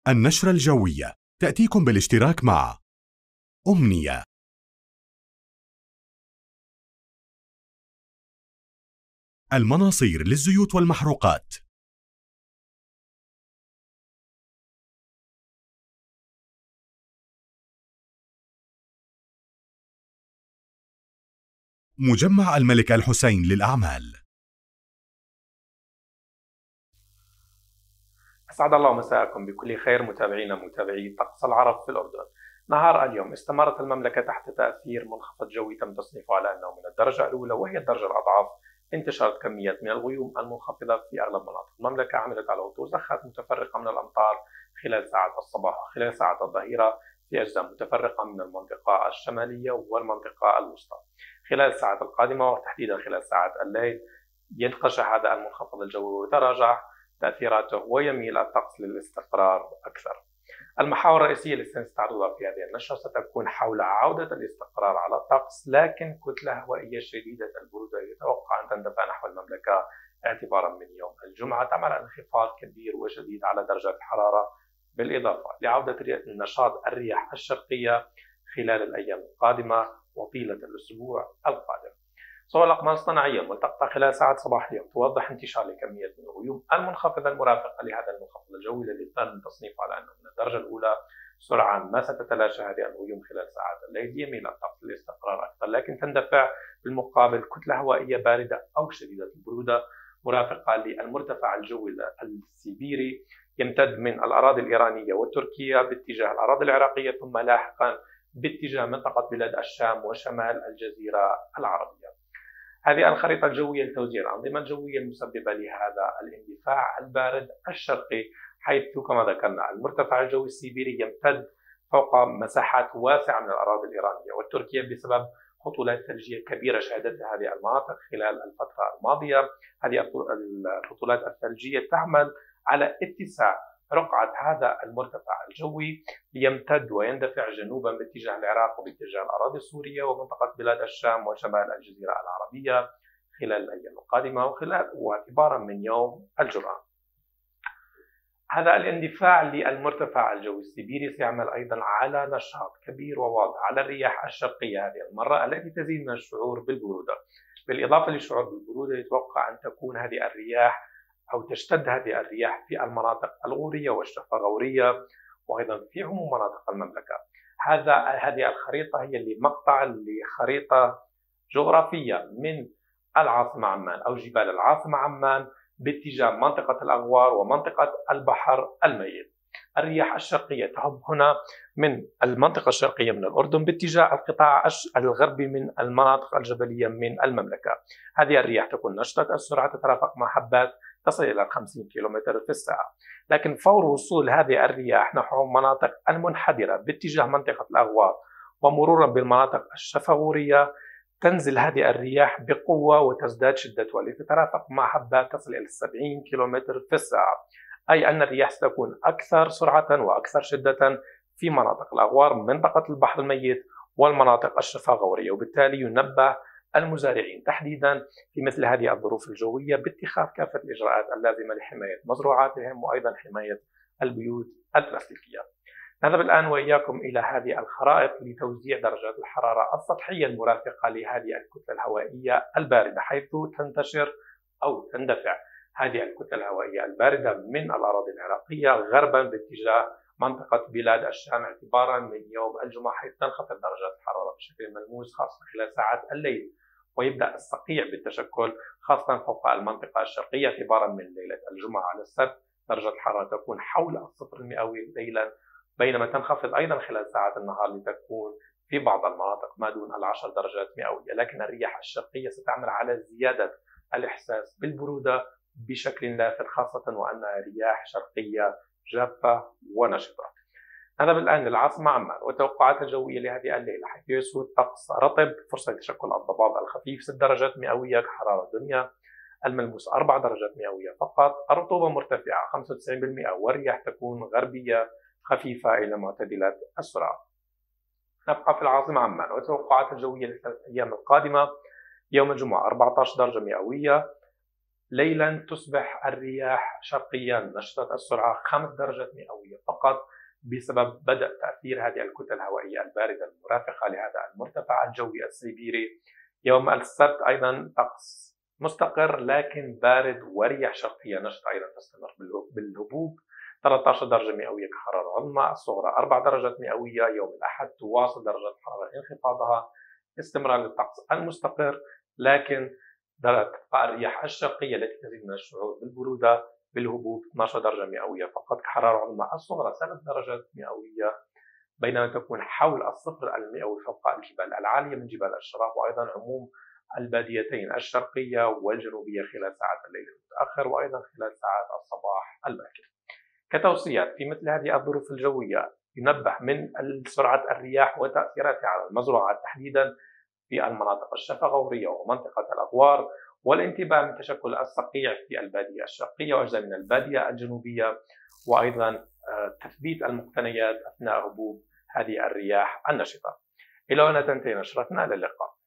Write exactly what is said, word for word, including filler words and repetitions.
النشرة الجوية تأتيكم بالاشتراك مع أمنية. المناصير للزيوت والمحروقات. مجمع الملك الحسين للأعمال. أسعد الله مساءكم بكل خير متابعينا متابعي طقس العرب في الأردن. نهار اليوم استمرت المملكة تحت تأثير منخفض جوي تم تصنيفه على أنه من الدرجة الأولى وهي الدرجة الأضعف. انتشرت كميات من الغيوم المنخفضة في أغلب مناطق المملكة، عملت على هطول زخات متفرقة من الأمطار خلال ساعات الصباح وخلال ساعات الظهيرة في أجزاء متفرقة من المنطقة الشمالية والمنطقة الوسطى. خلال الساعات القادمة وتحديدا خلال ساعات الليل ينقشع هذا المنخفض الجوي ويتراجع تأثيراته ويميل الطقس للاستقرار أكثر. المحاور الرئيسية التي سنستعرضها في هذه النشرة ستكون حول عودة الاستقرار على الطقس، لكن كتلة هوائية شديدة البرودة يتوقع أن تندفع نحو المملكة اعتبارا من يوم الجمعة، تعمل على انخفاض كبير وشديد على درجات الحرارة، بالإضافة لعودة نشاط الرياح الشرقية خلال الأيام القادمة وطيلة الأسبوع القادم. صور الأقمار الصناعية الملتقطة خلال ساعات صباح اليوم توضح انتشار لكمية من الغيوم المنخفضة المرافقة لهذا المنخفض الجوي الذي تم تصنيفه على أنه من الدرجة الأولى. سرعان ما ستتلاشى هذه الغيوم خلال ساعات الليل، يميل الطقس للاستقرار أكثر، لكن تندفع بالمقابل كتلة هوائية باردة أو شديدة البرودة مرافقة للمرتفع الجوي السيبيري يمتد من الأراضي الإيرانية والتركية باتجاه الأراضي العراقية، ثم لاحقا باتجاه منطقة بلاد الشام وشمال الجزيرة العربية. هذه الخريطة الجوية لتوزيع الأنظمة الجوية المسببة لهذا الاندفاع البارد الشرقي، حيث كما ذكرنا المرتفع الجوي السيبيري يمتد فوق مساحات واسعة من الأراضي الإيرانية والتركية بسبب هطولات ثلجية كبيرة شهدتها هذه المناطق خلال الفترة الماضية. هذه الهطولات الثلجية تعمل على اتساع رقعة هذا المرتفع الجوي ليمتد ويندفع جنوبا باتجاه العراق وباتجاه الأراضي السورية ومنطقة بلاد الشام وشمال الجزيرة العربية خلال الأيام القادمة وخلال واعتبارا من يوم الجمعة. هذا الاندفاع للمرتفع الجوي السيبيري سيعمل أيضا على نشاط كبير وواضح على الرياح الشرقية هذه المرة التي تزيد من الشعور بالبرودة. بالإضافة للشعور بالبرودة يتوقع أن تكون هذه الرياح أو تشتد هذه الرياح في المناطق الغورية والشفاغورية وأيضا في عموم مناطق المملكة. هذا هذه الخريطة هي اللي مقطع لخريطة جغرافية من العاصمة عمان أو جبال العاصمة عمان باتجاه منطقة الأغوار ومنطقة البحر الميت. الرياح الشرقية تهب هنا من المنطقة الشرقية من الأردن باتجاه القطاع الغربي من المناطق الجبلية من المملكة. هذه الرياح تكون نشطة السرعة، تترافق مع حبات تصل إلى خمسين كيلومتر في الساعة، لكن فور وصول هذه الرياح نحو مناطق المنحدرة باتجاه منطقة الأغوار ومرورا بالمناطق الشفاغورية تنزل هذه الرياح بقوة وتزداد شدتها لتترافق مع حبات تصل إلى سبعين كيلومتر في الساعة، أي أن الرياح ستكون أكثر سرعة وأكثر شدة في مناطق الأغوار منطقة البحر الميت والمناطق الشفاغورية، وبالتالي ينبه المزارعين تحديدا في مثل هذه الظروف الجوية باتخاذ كافة الإجراءات اللازمة لحماية مزروعاتهم وأيضا حماية البيوت البلاستيكية. نذهب الآن وإياكم إلى هذه الخرائط لتوزيع درجات الحرارة السطحية المرافقة لهذه الكتلة الهوائية الباردة، حيث تنتشر أو تندفع هذه الكتلة الهوائية الباردة من الأراضي العراقية غربا باتجاه منطقة بلاد الشام اعتبارا من يوم الجمعة، حيث تنخفض درجات الحرارة بشكل ملموس خاصة خلال ساعات الليل، ويبدأ الصقيع بالتشكل خاصة فوق المنطقة الشرقية اعتبارا من ليلة الجمعة على السبت. درجة الحرارة تكون حول الصفر المئوي ليلا، بينما تنخفض أيضا خلال ساعات النهار لتكون في بعض المناطق ما دون العشر درجات مئوية، لكن الرياح الشرقية ستعمل على زيادة الإحساس بالبرودة بشكل لافت، خاصة وأنها رياح شرقية جافة ونشطة. نذهب الآن للعاصمة عمان والتوقعات الجوية لهذه الليلة، حيث يسود طقس رطب، فرصة لتشكل الضباب الخفيف ست درجات مئوية كحرارة الدنيا، الملموس أربع درجات مئوية فقط، الرطوبة مرتفعة خمسة وتسعين بالمئة والرياح تكون غربية خفيفة إلى معتدلة السرعة. نبقى في العاصمة عمان والتوقعات الجوية للأيام القادمة. يوم الجمعة أربعة عشر درجة مئوية، ليلا تصبح الرياح شرقيا نشطة السرعة خمس درجات مئوية فقط بسبب بدء تأثير هذه الكتل الهوائية الباردة المرافقة لهذا المرتفع الجوي السيبيري. يوم السبت أيضا طقس مستقر لكن بارد ورياح شرقية نشطة أيضا تستمر بالهبوب ثلاثة عشر درجة مئوية كحرارة عظمى، الصغرى أربع درجات مئوية. يوم الأحد تواصل درجة الحرارة انخفاضها، استمرار للطقس المستقر لكن تبقى الرياح الشرقية التي تزيد من الشعور بالبرودة بالهبوب اثنتي عشرة درجة مئوية فقط كحرارة عظمى، الصغرى ثلاث درجات مئوية، بينما تكون حول الصفر المئوي فوق الجبال العالية من جبال الشراق، وأيضا عموم الباديتين الشرقية والجنوبية خلال ساعات الليل المتأخر وأيضا خلال ساعات الصباح الباكر. كتوصيات في مثل هذه الظروف الجوية ينبه من سرعة الرياح وتأثيراتها على المزروعات تحديدا في المناطق الشفغورية ومنطقة الأغوار، والانتباه من تشكل الصقيع في البادية الشرقية وأجزاء من البادية الجنوبية، وأيضا تثبيت المقتنيات أثناء هبوب هذه الرياح النشطة. إلى هنا تنتهي نشرتنا، إلى اللقاء.